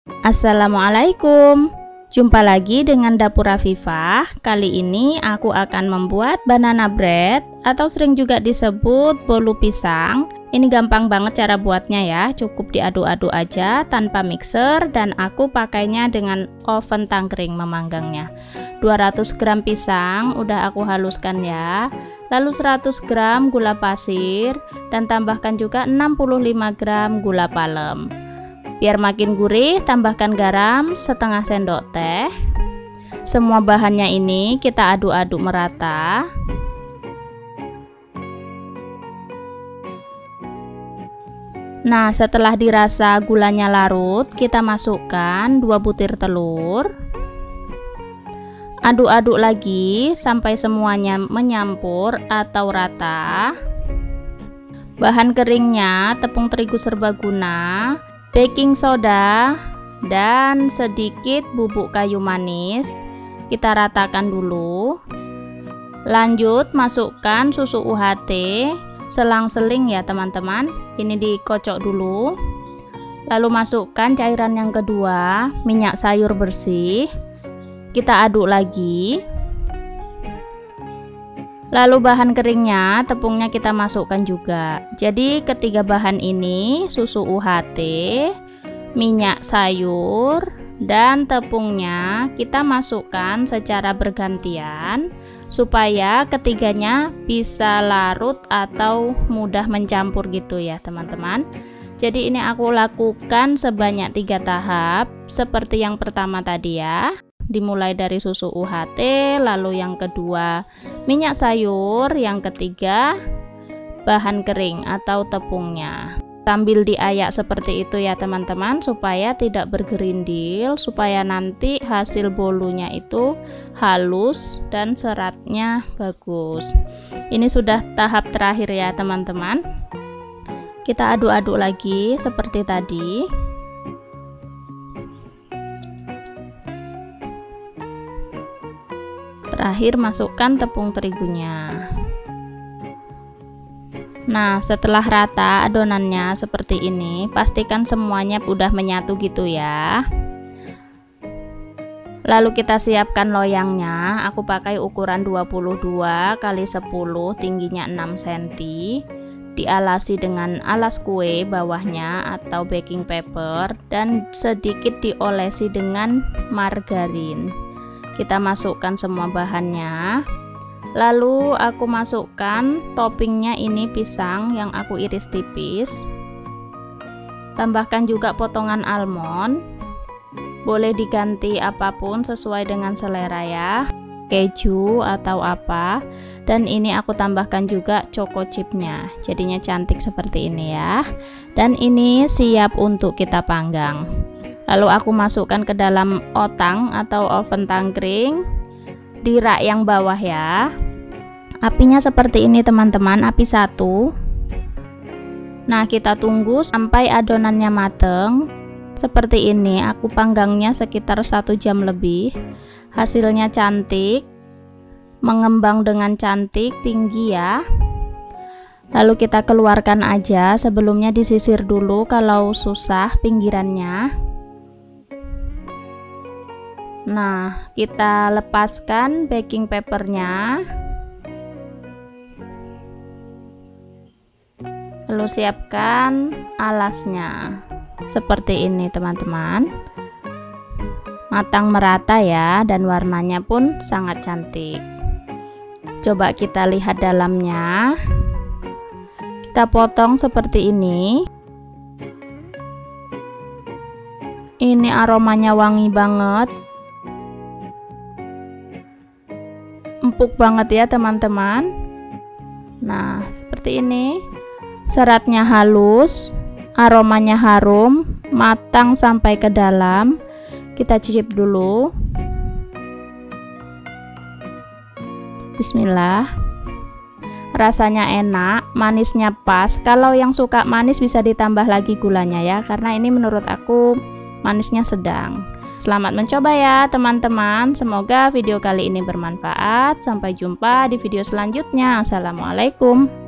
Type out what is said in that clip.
Assalamualaikum. Jumpa lagi dengan Dapur Afifah. Kali ini aku akan membuat banana bread atau sering juga disebut bolu pisang. Ini gampang banget cara buatnya ya. Cukup diaduk-aduk aja tanpa mixer dan aku pakainya dengan oven tangkring memanggangnya. 200 gram pisang udah aku haluskan ya. Lalu 100 gram gula pasir dan tambahkan juga 65 gram gula palem. Biar makin gurih, tambahkan garam setengah sendok teh. Semua bahannya ini kita aduk-aduk merata. Nah, setelah dirasa gulanya larut, kita masukkan 2 butir telur. Aduk-aduk lagi sampai semuanya menyampur atau rata. Bahan keringnya tepung terigu serbaguna, baking soda, dan sedikit bubuk kayu manis. Kita ratakan dulu. Lanjut masukkan susu UHT, selang-seling ya teman-teman. Ini dikocok dulu. Lalu masukkan cairan yang kedua, minyak sayur bersih. Kita aduk lagi. Lalu bahan keringnya, tepungnya kita masukkan juga. Jadi ketiga bahan ini, susu UHT, minyak sayur, dan tepungnya kita masukkan secara bergantian supaya ketiganya bisa larut atau mudah mencampur gitu ya teman-teman. Jadi ini aku lakukan sebanyak 3 tahap seperti yang pertama tadi ya. Dimulai dari susu UHT, lalu yang kedua minyak sayur, yang ketiga bahan kering atau tepungnya. Sambil diayak seperti itu ya teman-teman, supaya tidak bergerindil, supaya nanti hasil bolunya itu halus dan seratnya bagus. Ini sudah tahap terakhir ya teman-teman. Kita aduk-aduk lagi seperti tadi. Terakhir masukkan tepung terigunya. Nah, setelah rata adonannya seperti ini, pastikan semuanya udah menyatu gitu ya. Lalu kita siapkan loyangnya. Aku pakai ukuran 22 x 10, tingginya 6 cm. Dialasi dengan alas kue bawahnya atau baking paper dan sedikit diolesi dengan margarin. Kita masukkan semua bahannya. Lalu aku masukkan toppingnya, ini pisang yang aku iris tipis. Tambahkan juga potongan almond. Boleh diganti apapun sesuai dengan selera ya, keju atau apa. Dan ini aku tambahkan juga choco chipnya, jadinya cantik seperti ini ya. Dan ini siap untuk kita panggang. Lalu aku masukkan ke dalam otang atau oven tangkring di rak yang bawah ya. Apinya seperti ini teman-teman, api 1. Nah, kita tunggu sampai adonannya mateng. Seperti ini, aku panggangnya sekitar 1 jam lebih. Hasilnya cantik, mengembang dengan cantik, tinggi ya. Lalu kita keluarkan aja, sebelumnya disisir dulu kalau susah pinggirannya. Nah, kita lepaskan baking papernya. Lalu siapkan alasnya. Seperti ini teman-teman. Matang merata ya, dan warnanya pun sangat cantik. Coba kita lihat dalamnya. Kita potong seperti ini. Ini aromanya wangi banget. Empuk banget ya teman-teman. Nah, seperti ini. Seratnya halus, aromanya harum, matang sampai ke dalam. Kita cicip dulu. Bismillah. Rasanya enak, manisnya pas. Kalau yang suka manis bisa ditambah lagi gulanya ya, karena ini menurut aku manisnya sedang. Selamat mencoba ya teman-teman. Semoga video kali ini bermanfaat. Sampai jumpa di video selanjutnya. Assalamualaikum.